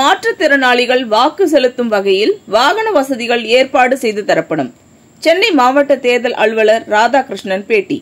மாற்றுத்திறனாளிகள் வாக்கு செலுத்தும் வகையில் வாகன வசதிகள் ஏற்பாடு செய்து தரப்படும். சென்னை மாவட்ட தேர்தல் அலுவலர் ராதாகிருஷ்ணன் பேட்டி.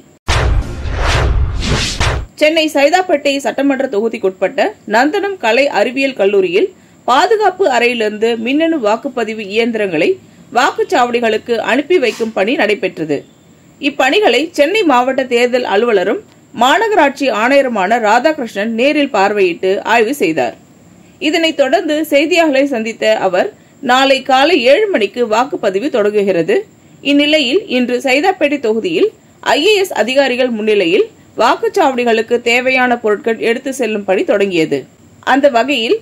சென்னை சைதாப்பேட்டை சட்டமன்ற தொகுதிக்குட்பட்ட நந்தனம் கலை அறிவியல் கல்லூரியில் பாதுகாப்பு அறையிலிருந்து மின்னணு வாக்குப்பதிவு இயந்திரங்களை வாக்குச்சாவடிகளுக்கு அனுப்பி வைக்கும் பணி நடைபெற்றது. இப்பணிகளை சென்னை மாவட்ட தேர்தல் அலுவலரும் மாநகராட்சி ஆணையருமான ராதாகிருஷ்ணன் நேரில் பார்வையிட்டு ஆய்வு செய்தார். இதனைத் தொடர்ந்து செய்தியாளர்களை சந்தித்த அவர், நாளை காலை 7 மணிக்கு வாக்குப்பதிவு தொடங்குகிறது. இந்நிலையில் இன்று சைதாப்பேட்டை தொகுதியில் IAS அதிகாரிகள் முன்னிலையில் வாக்குச்சாவடிகளுக்கு தேவையான பொருட்கள் எடுத்து செல்லும் பணி தொடங்கியது. அந்த வகையில்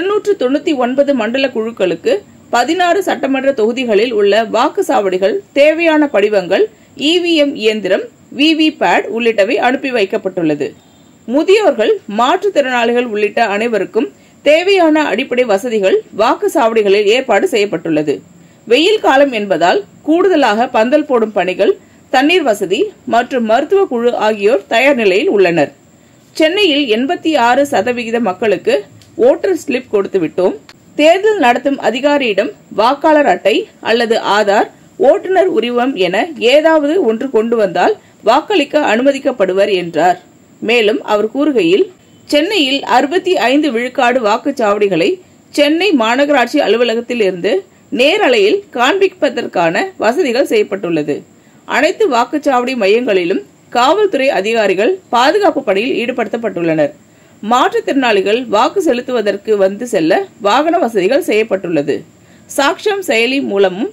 299 மண்டல குழுக்களுக்கு 16 சட்டமன்ற தொகுதிகளில் உள்ள வாக்குச்சாவடிகள் தேவையான படிவங்கள், EVM இயந்திரம், VVPAT உள்ளிட்டவை அனுப்பி வைக்கப்பட்டுள்ளது. முதியோர்கள், மாற்றுத்திறனாளிகள் உள்ளிட்ட அனைவருக்கும் தேவையான அடிப்படை வசதிகள் வாக்குச்சாவடிகளில் ஏற்பாடு செய்யப்பட்டுள்ளது. வெயில் காலம் என்பதால் கூடுதலாக பந்தல் போடும் பணிகள், தண்ணீர் வசதி மற்றும் மருத்துவ குழு ஆகியோர் தயார் நிலையில் உள்ளனர். சென்னையில் 86% மக்களுக்கு ஓட்டர் ஸ்லிப் கொடுத்துவிட்டோம். தேர்தல் நடத்தும் அதிகாரியிடம் வாக்காளர் அட்டை அல்லது ஆதார், ஓட்டுநர் உரிமம் என ஏதாவது ஒன்று கொண்டு வந்தால் வாக்களிக்க அனுமதிக்கப்படுவர் என்றார். மேலும் அவர் கூறுகையில், சென்னையில் 65 விழுக்காடு வாக்குச்சாவடிகளை சென்னை மாநகராட்சி அலுவலகத்தில் இருந்து நேரலையில் காண்பிப்பதற்கான வசதிகள் செய்யப்பட்டுள்ளது. அனைத்து வாக்குச்சாவடி மையங்களிலும் காவல்துறை அதிகாரிகள் பாதுகாப்பு பணியில் ஈடுபடுத்தப்பட்டுள்ளனர். மாற்றுத்திறனாளிகள் வாக்கு செலுத்துவதற்கு வந்து செல்ல வாகன வசதிகள் செய்யப்பட்டுள்ளது. சாக்ஷம் செயலி மூலமும்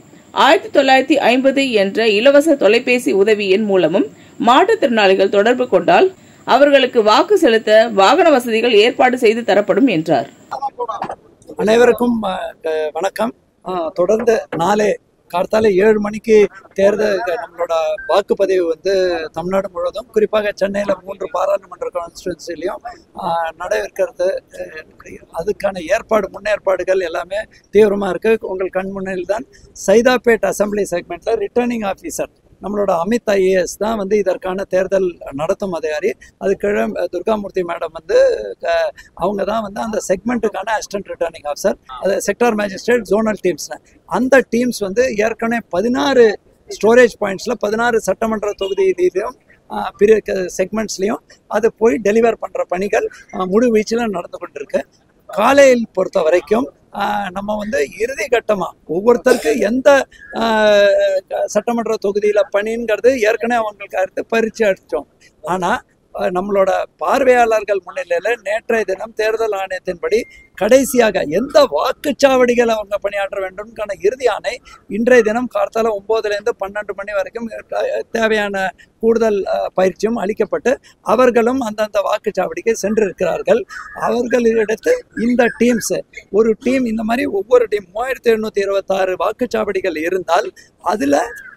1950 என்ற இலவச தொலைபேசி உதவி எண் மூலமும் மாற்றுத்திறனாளிகள் தொடர்பு கொண்டால் அவர்களுக்கு வாக்கு செலுத்த வாகன வசதிகள் ஏற்பாடு செய்து தரப்படும் என்றார். அனைவருக்கும் வணக்கம். தொடர்ந்து நாளை கார்த்தால 7 மணிக்கு தேர்தல் நம்மளோட வாக்குப்பதிவு தமிழ்நாடு முழுவதும், குறிப்பாக சென்னையில் 3 பாராளுமன்ற கான்ஸ்டிடுவன்சிலையும் நடைபெறுகிறது. அதுக்கான முன்னேற்பாடுகள் எல்லாமே தீவிரமாக இருக்கு. உங்கள் கண் முன்னில் தான் சைதாப்பேட் அசம்பிளி செக்மெண்ட்ல ரிட்டர்னிங் ஆஃபீஸர் நம்மளோட அமித் IAS தான் இதற்கான தேர்தல் நடத்தும் அதிகாரி. அதுக்கு துர்காமூர்த்தி மேடம் அவங்க தான் அந்த செக்மெண்ட்டுக்கான அசிஸ்டன்ட் ரிட்டர்னிங் ஆஃபீஸர், அது செக்டார் மேஜிஸ்ட்ரேட், ஜோனல் டீம்ஸ். அந்த டீம்ஸ் ஏற்கனவே 16 ஸ்டோரேஜ் பாயிண்ட்ஸ்ல 16 சட்டமன்ற தொகுதியிலையும் செக்மெண்ட்ஸ்லையும் அது போய் டெலிவர் பண்ற பணிகள் முழு வீச்சில் நடந்து கொண்டிருக்கு. காலையில் பொறுத்த வரைக்கும் நம்ம இறுதி கட்டமா ஒவ்வொருத்தருக்கு எந்த சட்டமன்ற தொகுதியில பணிங்கிறது ஏற்கனவே அவங்களுக்கு பரிச்சு அடிச்சோம். ஆனா நம்மளோட பார்வையாளர்கள் முன்னிலையில நேற்றைய தினம் தேர்தல் ஆணையத்தின்படி கடைசியாக எந்த வாக்குச்சாவடிகள் அவங்க பணியாற்ற வேண்டும்கான இறுதி ஆணை இன்றைய தினம் கார்த்தால 9லேருந்து 12 மணி வரைக்கும் தேவையான கூடுதல் பயிற்சியும் அளிக்கப்பட்டு அவர்களும் அந்தந்த வாக்குச்சாவடிக்கு சென்றிருக்கிறார்கள். அவர்களிடத்து இந்த டீம்ஸ், ஒரு டீம் இந்த மாதிரி ஒவ்வொரு டீம் 3726 வாக்குச்சாவடிகள் இருந்தால் அதுல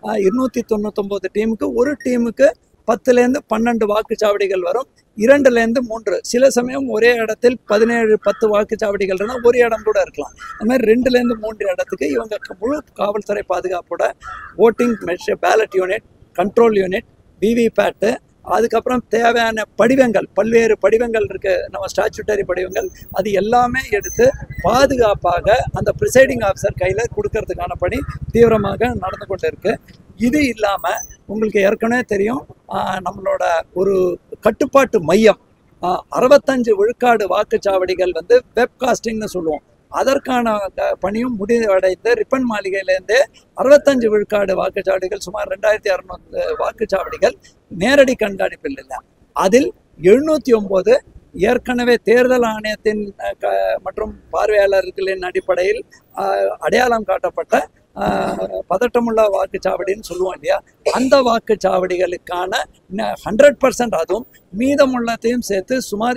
299 டீமுக்கு, ஒரு டீமுக்கு 10லேருந்து 12 வாக்குச்சாவடிகள் வரும். 2லேருந்து 3, சில சமயம் ஒரே இடத்தில் 17-10 வாக்குச்சாவடிகள் இருந்தால் ஒரு இடம் கூட இருக்கலாம். அது மாதிரி 2லேருந்து 3 இடத்துக்கு இவங்க முழு காவல்துறை பாதுகாப்போட voting machine, ballot unit, control unit, VVPAT, அதுக்கப்புறம் தேவையான படிவங்கள், பல்வேறு படிவங்கள் இருக்கு, நம்ம ஸ்டாச்சுட்டரி படிவங்கள், அது எல்லாமே எடுத்து பாதுகாப்பாக அந்த ப்ரிசைடிங் ஆஃபீஸர் கையில கொடுக்கறதுக்கான பணி தீவிரமாக நடந்து கொண்டு இருக்கு. இது இல்லாம உங்களுக்கு ஏற்கனவே தெரியும், நம்மளோட ஒரு கட்டுப்பாட்டு மையம் 65 விழுக்காடு வாக்குச்சாவடிகள் வெப்காஸ்டிங்னு சொல்லுவோம். அதற்கான பணியும் முடிவடைந்து ரிப்பன் மாளிகையிலேருந்து 65 விழுக்காடு வாக்குச்சாவடிகள், சுமார் 2600 வாக்குச்சாவடிகள் நேரடி கண்காணிப்பில் இல்லை. அதில் 709 ஏற்கனவே தேர்தல் ஆணையத்தின் மற்றும் பார்வையாளர்களின் அடிப்படையில் அடையாளம் காட்டப்பட்ட பதட்டமுள்ள வாக்குச்சாவடின்னு சொல்லுவோம் இல்லையா, அந்த வாக்குச்சாவடிகளுக்கான 100%, அதுவும் மீதமுள்ளத்தையும் சேர்த்து சுமார்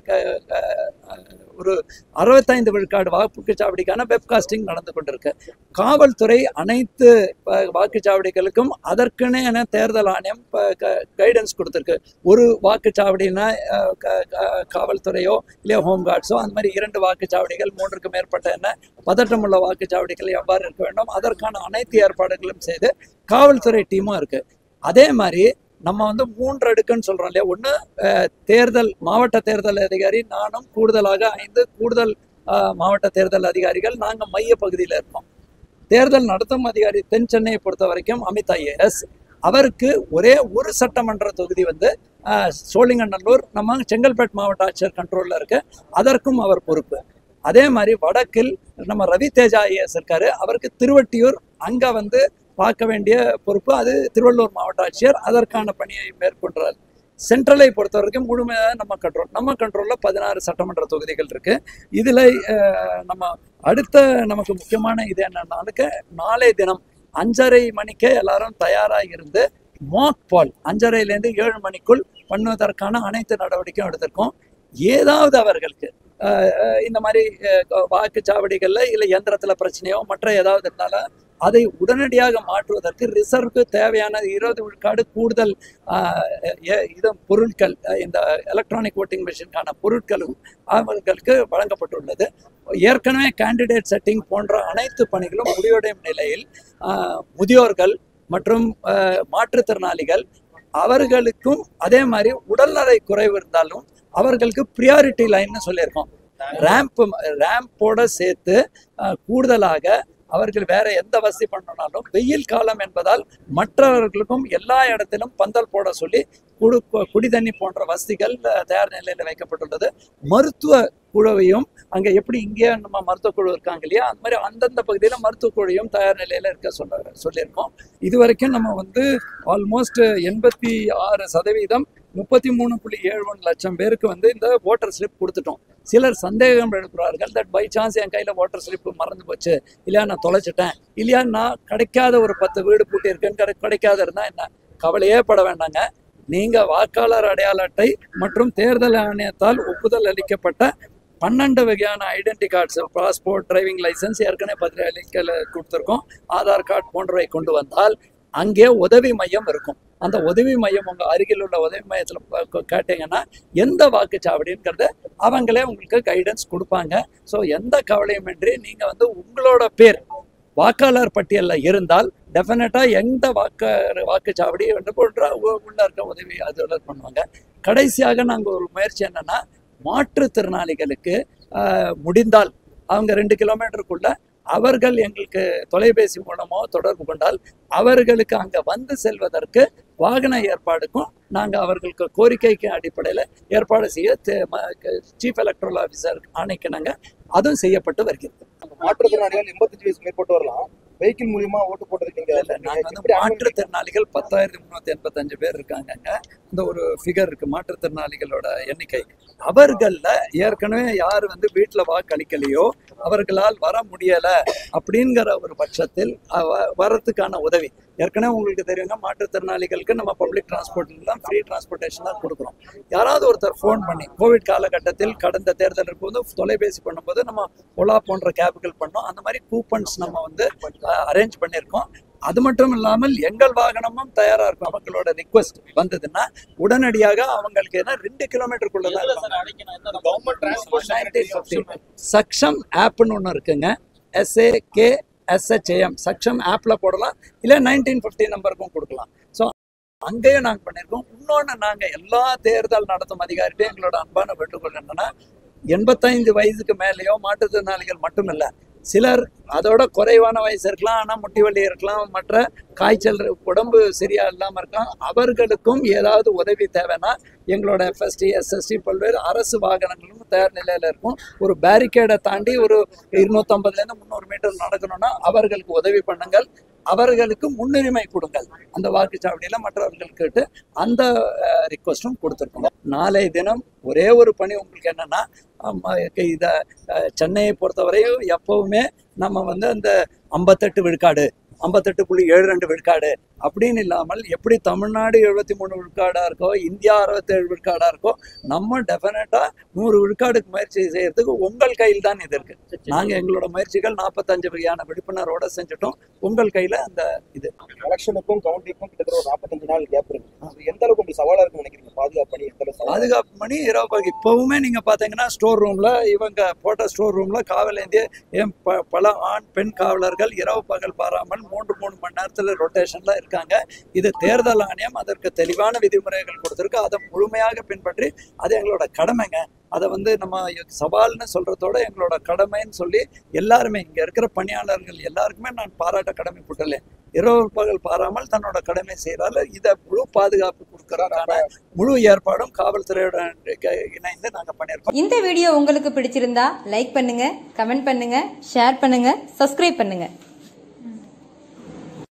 ஒரு 65 விழுக்காடு வாக்குச்சாவடிக்கான வெப்காஸ்டிங் நடந்து கொண்டிருக்கு. காவல்துறை அனைத்து வாக்குச்சாவடிகளுக்கும் அதற்குன்னு தேர்தல் ஆணையம் கைடன்ஸ் கொடுத்துருக்கு. ஒரு வாக்குச்சாவடினா காவல்துறையோ இல்லையா ஹோம்கார்ட்ஸோ அந்த மாதிரி 2 வாக்குச்சாவடிகள் 3க்கு மேற்பட்ட பதட்டமுள்ள வாக்குச்சாவடிகள் எவ்வாறு இருக்க வேண்டும், அதற்கான அனைத்து ஏற்பாடுகளும் செய்து காவல்துறை டீமும் இருக்கு. அதே மாதிரி நம்ம 3 அடுக்குன்னு சொல்றோம் இல்லையா. ஒன்று தேர்தல் மாவட்ட தேர்தல் அதிகாரி, நானும் கூடுதலாக 5 கூடுதல் மாவட்ட தேர்தல் அதிகாரிகள், நாங்கள் மைய பகுதியில் இருக்கோம். தேர்தல் நடத்தும் அதிகாரி தென் சென்னையை பொறுத்த வரைக்கும் அமித் IAS, அவருக்கு ஒரே ஒரு சட்டமன்ற தொகுதி வந்து சோழிங்கநல்லூர், நம்ம செங்கல்பட்டு மாவட்ட ஆட்சியர் கண்ட்ரோலில் இருக்கு, அதற்கும் அவர் பொறுப்பு. அதே மாதிரி வடக்கில் நம்ம ரவி தேஜா IAS இருக்காரு, அவருக்கு திருவட்டியூர், அங்கே வந்து பார்க்க வேண்டிய பொறுப்பு, அது திருவள்ளூர் மாவட்ட ஆட்சியர் அதற்கான பணியை மேற்கொண்டார். சென்ட்ரலை பொறுத்த வரைக்கும் முழுமையாக நம்ம கண்ட்ரோலில் 16 சட்டமன்ற தொகுதிகள் இருக்கு. இதில் நம்ம அடுத்த நமக்கு முக்கியமான இது என்னன்னாலுக்கு, நாளை தினம் 5:30 மணிக்கே எல்லாரும் தயாராக இருந்து மாக் பால் 5:30லேருந்து 7 மணிக்குள் பண்ணுவதற்கான அனைத்து நடவடிக்கையும் எடுத்திருக்கோம். ஏதாவது அவர்களுக்கு இந்த மாதிரி வாக்குச்சாவடிகளில் இல்லை எந்திரத்தில் பிரச்சனையோ மற்ற ஏதாவது இருந்தாலும் அதை உடனடியாக மாற்றுவதற்கு ரிசர்வுக்கு தேவையான 20 விழுக்காடு கூடுதல் பொருட்கள், இந்த எலக்ட்ரானிக் ஓட்டிங் மிஷினுக்கான பொருட்களும் அவர்களுக்கு வழங்கப்பட்டுள்ளது. ஏற்கனவே கேண்டிடேட் செட்டிங் போன்ற அனைத்து பணிகளும் முடிவடையும் நிலையில் முதியோர்கள் மற்றும் மாற்றுத்திறனாளிகள் அவர்களுக்கும் அதே மாதிரி உடல்நலை குறைவு இருந்தாலும் அவர்களுக்கு ப்ரியாரிட்டி லைன்னு சொல்லியிருக்கோம். ரேம்போட சேர்த்து கூடுதலாக அவர்கள் வேற எந்த வசதி பண்ணனாலும் வெயில் காலம் என்பதால் மற்றவர்களுக்கும் எல்லா இடத்திலும் பந்தல் போட சொல்லி குடிதண்ணி போன்ற வசதிகள் தயார் நிலையில் வைக்கப்பட்டுள்ளது. மருத்துவ குழுவையும் அங்கே எப்படி இங்கே நம்ம மருத்துவ குழு இருக்காங்க இல்லையா, அந்த மாதிரி அந்தந்த பகுதியில் மருத்துவ குழுவையும் தயார் நிலையில் இருக்க சொல்லியிருக்கோம். இது வரைக்கும் நம்ம வந்து ஆல்மோஸ்ட் 86% 33.71 லட்சம் பேருக்கு வந்து இந்த ஓட்டர் ஸ்லிப் கொடுத்துட்டோம். சிலர் சந்தேகம் எழுப்புறார்கள், தட் பை சான்ஸ் என் கையில் ஓட்டர் ஸ்லிப் மறந்து போச்சு, இல்லையா நான் தொலைச்சிட்டேன், இல்லையா நான் கிடைக்காத ஒரு 10 வீடு பூட்டியிருக்கேன்னு கிடைக்காத இருந்தால் என்ன, கவலையே பட வேண்டாங்க. நீங்கள் வாக்காளர் அடையாள அட்டை மற்றும் தேர்தல் ஆணையத்தால் ஒப்புதல் அளிக்கப்பட்ட 12 வகையான identity cards, passport, driving licence ஏற்கனவே பத்திரிகை கொடுத்துருக்கோம், ஆதார் கார்டு போன்றவை கொண்டு வந்தால் அங்கே உதவி மையம் இருக்கும். அந்த உதவி மையம் உங்கள் அருகில் உள்ள உதவி மையத்தில் கேட்டீங்கன்னா எந்த வாக்குச்சாவடிங்கிறத அவங்களே உங்களுக்கு கைடன்ஸ் கொடுப்பாங்க. ஸோ எந்த கவலையும் இன்றி நீங்கள் வந்து உங்களோட பேர் வாக்காளர் பட்டியலில் இருந்தால் டெஃபினட்டாக எந்த வாக்குச்சாவடி வந்து போன்ற உள்ள இருக்க உதவி அதோட பண்ணுவாங்க. கடைசியாக நாங்கள் ஒரு முயற்சி என்னன்னா, மாற்றுத்திறனாளிகளுக்கு முடிந்தால் அவங்க 2 கிலோமீட்டருக்குள்ள அவர்கள் எங்களுக்கு தொலைபேசி மூலமோ தொடர்பு கொண்டால் அவர்களுக்கு அங்கே வந்து செல்வதற்கு வாகன ஏற்பாடுக்கும் நாங்கள் அவர்களுக்கு கோரிக்கைக்கு அடிப்படையில் ஏற்பாடு செய்ய சீஃப் எலக்ட்ரல் ஆஃபீஸர் ஆணைக்கு நாங்கள் அதுவும் செய்யப்பட்டு வருகிறது. மாற்றுத்திறனாளிகள் 85 வயசு மேற்பட்டு வரலாம், வெஹிக்கிள் மூலியமா ஓட்டு போட்டிருக்கீங்க. நாங்கள் வந்து மாற்றுத்திறனாளிகள் 10,385 பேர் இருக்காங்க. அந்த ஒரு ஃபிகர் இருக்கு மாற்றுத்திறனாளிகளோட எண்ணிக்கை. அவர்களில் ஏற்கனவே யார் வந்து வீட்டில் வாக்களிக்கலையோ அவர்களால் வர முடியலை அப்படிங்கிற ஒரு பட்சத்தில் வரத்துக்கான உதவி ஏற்கனவே உங்களுக்கு தெரியுங்க, மாற்றுத்திறனாளிகளுக்கு நம்ம பப்ளிக் டிரான்ஸ்போர்ட்டில் தான் ஃப்ரீ டிரான்ஸ்போர்ட்டேஷன் தான் கொடுக்குறோம். யாராவது ஒருத்தர் ஃபோன் பண்ணி கோவிட் காலகட்டத்தில் கடந்த தேர்தல் இருக்கும்போது தொலைபேசி பண்ணும்போது நம்ம ஓலா போன்ற கேபுகள் பண்ணோம். அந்த மாதிரி கூப்பன்ஸ் நம்ம வந்து அரேஞ்ச் பண்ணியிருக்கோம். அது மட்டும் இல்லாமல் எங்கள் வாகனமும் தயாராக இருக்கும். அவங்களோட ரிக்வெஸ்ட் வந்ததுன்னா உடனடியாக அவங்களுக்கு என்ன 2 கிலோமீட்டருக்குள்ளதான் சக்ஷம் ஆப்னு ஒன்று இருக்குங்க, SAKSHAM சக்ஷம் ஆப்ல போடலாம், இல்லை 1950 நம்பருக்கும் கொடுக்கலாம். ஸோ அங்கேயும் நாங்கள் பண்ணியிருக்கோம். இன்னொன்று, நாங்கள் எல்லா தேர்தல் நடத்தும் அதிகாரிகிட்டையும் எங்களோட அன்பான வேண்டுகோள் என்னன்னா, 85 வயதுக்கு மேலேயோ மாற்றுத்திறனாளிகள் மட்டும் இல்லை, சிலர் அதோட குறைவான வயசு இருக்கலாம், ஆனால் முட்டி வலி இருக்கலாம், மற்ற காய்ச்சல், உடம்பு சரியா இல்லாமல் இருக்கலாம், அவர்களுக்கும் ஏதாவது உதவி தேவைன்னா எங்களோட FST SST பல்வேறு அரசு வாகனங்களும் தயார் நிலையில் இருக்கும். ஒரு பேரிகேடை தாண்டி ஒரு 250 300 மீட்டர் நடக்கணும்னா அவர்களுக்கு உதவி பண்ணுங்கள், அவர்களுக்கு முன்னுரிமை கொடுங்கள் அந்த வாக்குச்சாவடியில் மற்றவர்களுக்கு அந்த ரிக்வஸ்டும் கொடுத்துருக்கோம். நாளை தினம் ஒரே ஒரு பணி உங்களுக்கு என்னன்னா, இதை சென்னையை பொறுத்தவரையும் எப்பவுமே நம்ம வந்து அந்த 58 விழுக்காடு 58.72 விழுக்காடு அப்படின்னு இல்லாமல் எப்படி தமிழ்நாடு 73 விழுக்காடாக இருக்கோ, இந்தியா 67 விழுக்காடாக இருக்கோ, நம்ம டெஃபினட்டாக 100 விழுக்காடுக்கு முயற்சி செய்யறதுக்கு உங்கள் கையில் தான் இது இருக்கு. நாங்கள் எங்களோட முயற்சிகள் 45 வகையான விழிப்புணர்வோட செஞ்சுட்டோம். உங்கள் கையில் அந்த இது எலெக்ஷனுக்கும் கவுண்டிங்கும் கிட்டத்தட்ட ஒரு 45 நாள் கேப் இருக்கு. எந்த அளவுக்கு உங்களுக்கு சவாலாக இருக்குன்னு நினைக்கிறீங்க? பாதுகாப்பு பணி பாதுகாப்பு பணி இரவு இப்போவுமே நீங்கள் பார்த்தீங்கன்னா ஸ்டோர் ரூமில் இவங்க போட்ட ஸ்டோர் ரூமில் காவலேந்திய பல ஆண் பெண் காவலர்கள் இரவு பகல் பாராமல் 3 மணி நேரத்தில் ரொட்டேஷன்ல இருக்காங்க. இது தேர்தல் ஆணையம் அதற்கு தெளிவான விதிமுறைகள் கொடுத்திருக்கு. அதை முழுமையாக பின்பற்றி அது எங்களோட கடமைங்க. அதை வந்து நம்ம சவால்னு சொல்றதோட எங்களோட கடமைன்னு சொல்லி எல்லாருமே இங்க இருக்கிற பணியாளர்கள் எல்லாருக்குமே நான் பாராட்ட கடமைப்பட்டுள்ளேன். இரவு பகல் பாராமல் தன்னோட கடமை செய்யறாரு. இதை முழு பாதுகாப்பு கொடுக்கறதுக்கான முழு ஏற்பாடும் காவல்துறையுடன் இணைந்து நாங்க பண்ணியிருக்கோம். இந்த வீடியோ உங்களுக்கு பிடிச்சிருந்தா லைக் பண்ணுங்க, கமெண்ட் பண்ணுங்க, ஷேர் பண்ணுங்க, சப்ஸ்கிரைப் பண்ணுங்க.